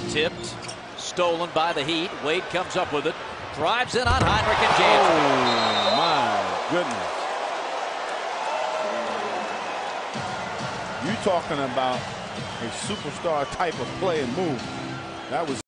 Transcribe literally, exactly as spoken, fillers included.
Tipped, stolen by the Heat. Wade comes up with it, drives in on Heinrich and James. Oh my goodness! You talking about a superstar type of play and move? That was.